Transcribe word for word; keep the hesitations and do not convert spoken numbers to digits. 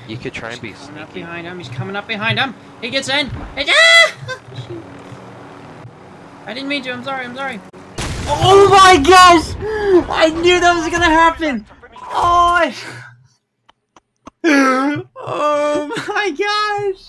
You could try and be He's coming up sneaky. behind him. He's coming up behind him. He gets in. And, ah! I didn't mean to. I'm sorry. I'm sorry. Oh my gosh! I knew that was gonna happen! Oh, I... oh my gosh!